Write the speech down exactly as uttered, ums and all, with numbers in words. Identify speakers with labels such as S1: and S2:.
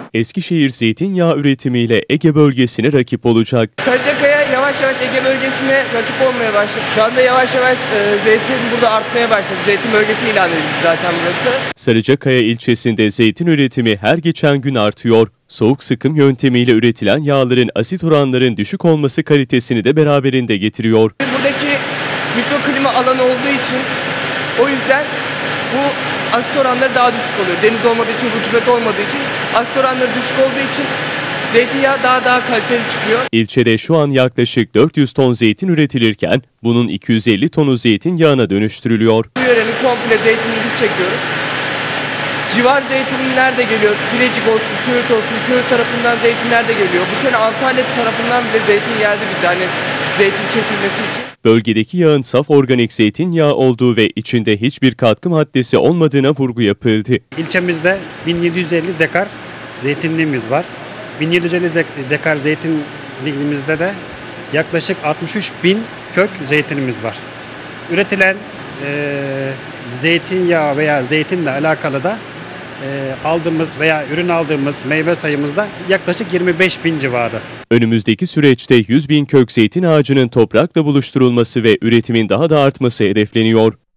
S1: Eskişehir zeytinyağı üretimiyle Ege bölgesine rakip olacak.
S2: Sarıcakaya yavaş yavaş Ege bölgesine rakip olmaya başladı. Şu anda yavaş yavaş e, zeytin burada artmaya başladı. Zeytin bölgesi ilan edildi zaten burası.
S1: Sarıcakaya ilçesinde zeytin üretimi her geçen gün artıyor. Soğuk sıkım yöntemiyle üretilen yağların asit oranların düşük olması kalitesini de beraberinde getiriyor.
S2: Buradaki mikroklima alanı olduğu için o yüzden bu asit oranları daha düşük oluyor. Deniz olmadığı için, rutubet olmadığı için asit oranları düşük olduğu için zeytinyağı daha daha kaliteli çıkıyor.
S1: İlçede şu an yaklaşık dört yüz ton zeytin üretilirken bunun iki yüz elli tonu zeytinyağına dönüştürülüyor.
S2: Bu yörenin komple zeytinini biz çekiyoruz. Civar zeytinler de geliyor. Bilecik olsun, Söğüt olsun, Söğüt tarafından zeytinler de geliyor. Bu sene Antalya tarafından bile zeytin geldi bize hani zeytin çekilmesi için.
S1: Bölgedeki yağın saf organik zeytinyağı olduğu ve içinde hiçbir katkı maddesi olmadığına vurgu yapıldı.
S3: İlçemizde bin yedi yüz elli dekar zeytinliğimiz var. bin yedi yüz elli dekar zeytinliğimizde de yaklaşık altmış üç bin kök zeytinimiz var. Üretilen e, zeytinyağı veya zeytinle alakalı da e, aldığımız veya ürün aldığımız meyve sayımızda yaklaşık yirmi beş bin civarı.
S1: Önümüzdeki süreçte yüz bin kök zeytin ağacının toprakla buluşturulması ve üretimin daha da artması hedefleniyor.